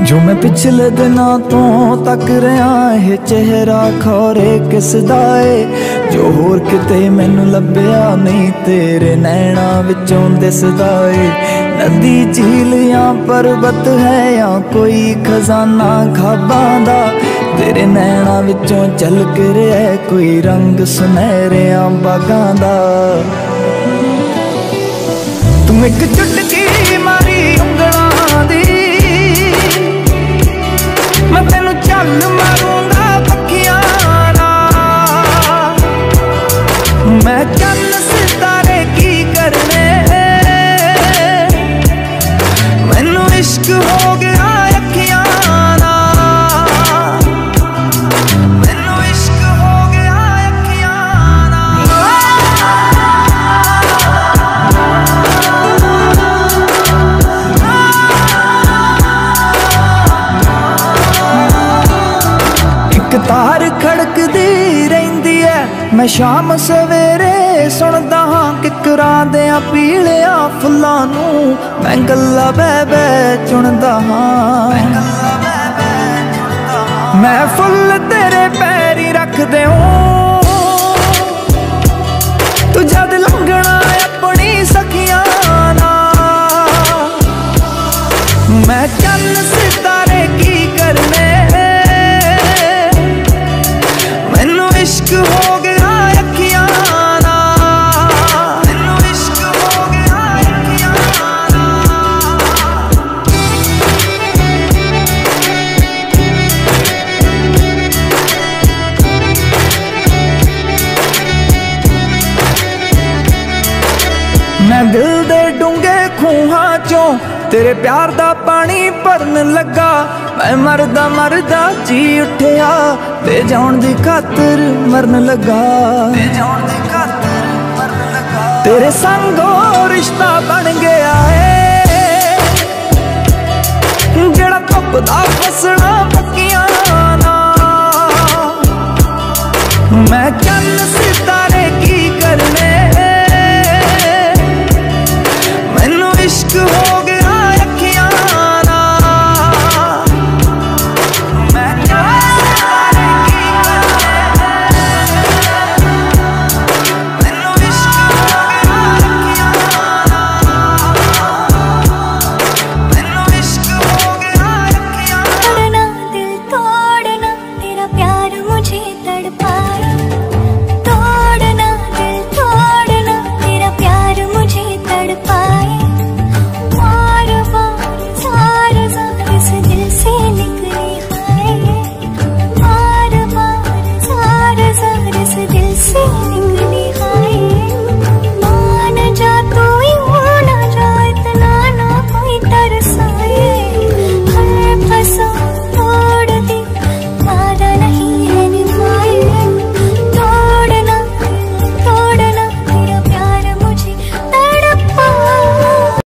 जो मैं पिछले दिनों तो तक रहा है चेहरा खौरे किस दा है जो होर किते मैनू लभ्या नहीं तेरे नैना विचों दिसदा है। नदी झील या पर्वत है या कोई खजाना खाबां दा तेरे नैना विचों झलक रहा है कोई रंग सुनहरिया बागां दा। तू एक चुटकी मारी उंगलां दी मैं तेनू चल मारूंगा पखियां नाल। मैं चन्न सितारे की करने मैनू इश्क हो गया अखियां नाल। मैनू इश्क हो गया अखियां तार खड़कदी रहिंदी है मैं शाम सवेरे सुनदा हां किकरां देयां पीलिया फुल्लां नूं मैं गल्लां बह बह चुनदा हां। मैं फुल तेरे पैरी रख देऊं तू जद लंघना अपनी सखियां नाल। मैं चन्न सितारे की करने इश्क हो गया अखियां नाल। मैनू इश्क हो गया अखियां मैं दिल दे डूंगे खूहां चों तेरे प्यार दा पानी भरन लगा। मैं मरदा मरदा जी उठिया ते जान दी खातर मरन लगा। तेरे संगो रिश्ता बन गया है जेड़ा धुपदा फसना पक्कियां नाल। मैं चन्न